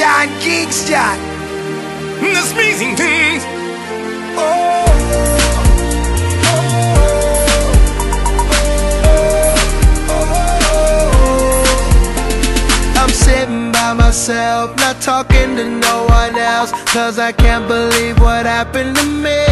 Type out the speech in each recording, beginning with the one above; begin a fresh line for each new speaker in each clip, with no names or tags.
Kingston, Kingston.
The amazing things.
I'm sitting by myself, not talking to no one else, cause I can't believe what happened to me.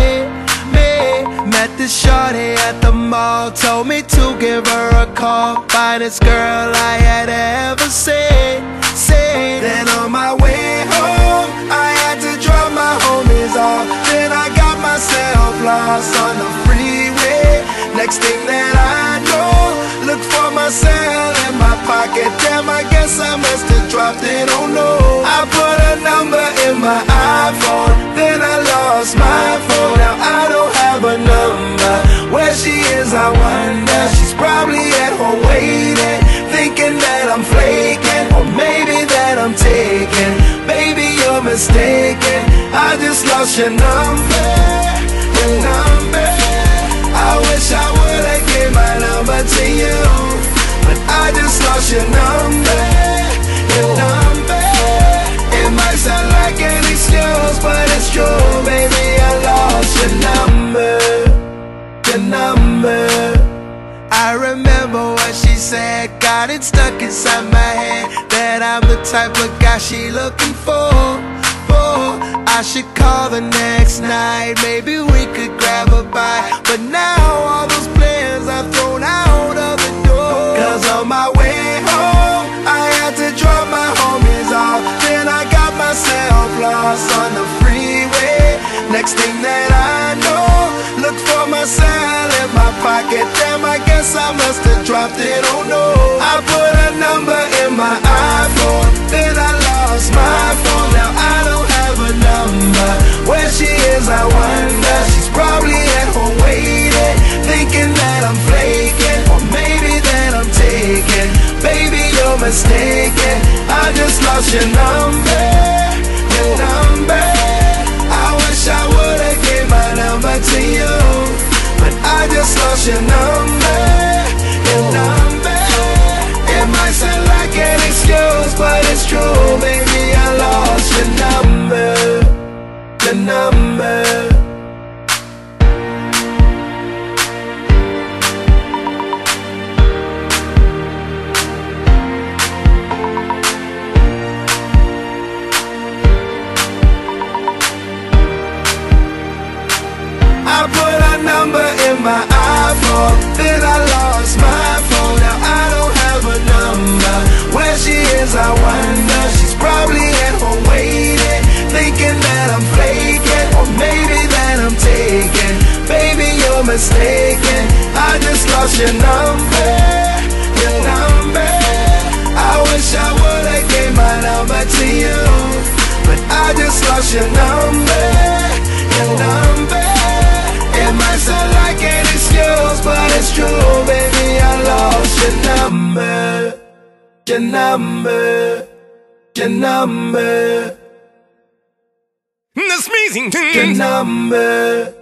Met this shorty at the mall, told me to give her a call. Finest girl I had ever seen. Then on my way home, I had to drop my homies off. Then I got myself lost on the freeway. Next thing that I know, look for my cell in my pocket. Damn, I guess I must have dropped it, oh no. I put a number in my iPhone, then I lost my phone. Now I don't have a number. Where she is, I wonder. She's probably at home waiting, thinking that I'm flaking, or maybe that I'm taken. Baby, you're mistaken. I just lost your number, your number. I wish I would've gave my number to you, but I just lost your number, your number. It might sound like an excuse, but it's true, baby, I lost your number, your number. I remember what she said, got it stuck inside my head, that I'm the type of guy she looking for. I should call the next night, maybe we could grab a bite. But now all those plans are thrown out of the door, cause on my way home, I had to drop my homies off. Then I got myself lost on the freeway. Next thing that I know, look for my cell in my pocket. Damn, I guess I must have dropped it, oh no. I put a number in my iPhone, then I lost my phone. Now I don't have a number. Where she is, I wonder. She's probably at home waiting, thinking that I'm flaking, or maybe that I'm taken. Baby, you're mistaken. I just lost your number, your number. I wish I would've gave my number to you, but I just lost your number, your number. It might sound like an excuse, but it's true, baby, I lost your number, your number. I put a number in my iPhone, then I lost my phone. Now I don't have a number. Where she is, I wonder. She's probably at home waiting, thinking that I'm flaking, or maybe that I'm taken. Baby, you're mistaken. I just lost your number, your number. I wish I would've gave my number to you, but I just lost your number, your number. It might sound like an excuse, but it's true, baby, I lost your number, your number, your number.
The amazing things.
Your number.